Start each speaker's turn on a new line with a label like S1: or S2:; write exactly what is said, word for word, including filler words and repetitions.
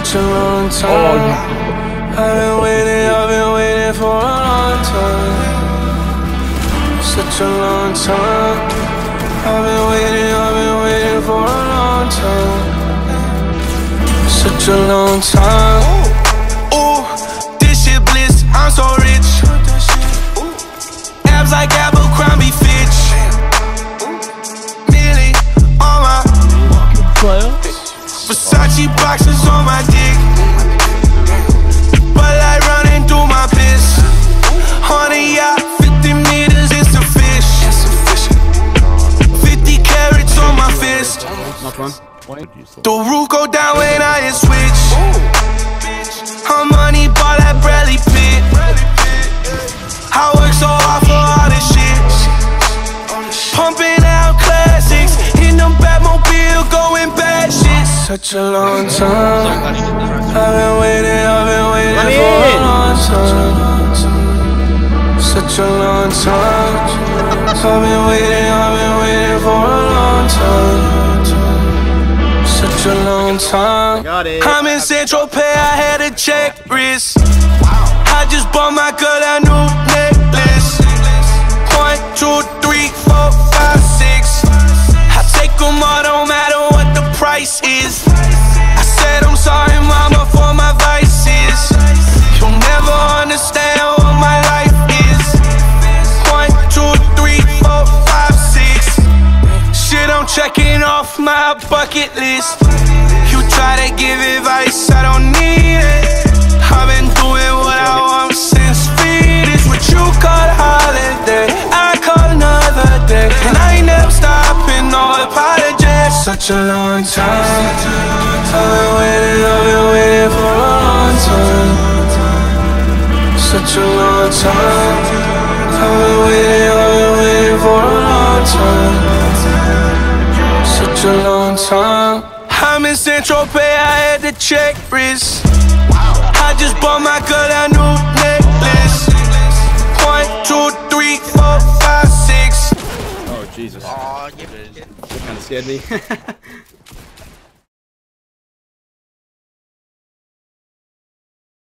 S1: Such a long time. I've been waiting, I've been waiting for a long time. Such a long time. I've been waiting, I've been waiting for a long time. Such a long time. Ooh, this shit bliss, I'm so rich. Abs like Abercrombie Fitch. Millie on my Versace boxes on my dick. But like running through my piss. On a yacht, fifty meters, it's a fish. Fifty carats on my fist. The roof go down when I hit switch. I'm money ball like Bradley Pitt. I work so hard for all this shit. Pumping out classics in the Batmobile, going bad shit. Such a long time. I've been waiting, I've been waiting for a long time. Such a long time. I've been waiting, I've been waiting for a long time. Such a long time. I'm in Saint-Tropez, I had a check wrist. I just bought my girl a new necklace. One, two, three, four, five, six. I take them all, don't matter what the price is. I said I'm sorry, mama, for my vices. You'll never understand what my life is. One, two, three, four, five, six. Shit, I'm checking off my bucket list. You try to give advice, I don't need it. I've been doing what I want since fetus. What you call holiday, I call another day. And I ain't never stopping, no apologies. Such a long time. I've been waiting, I've been waiting for a long time. Such a long time. I've been waiting, I've been waiting for a long time. Such a long time. I'm in Saint-Tropez, I had to check wrist. I just bought my girl a new necklace. One, two, three, four, five, six.
S2: Oh, Jesus.
S3: Oh, give it.
S2: That kind of scared me.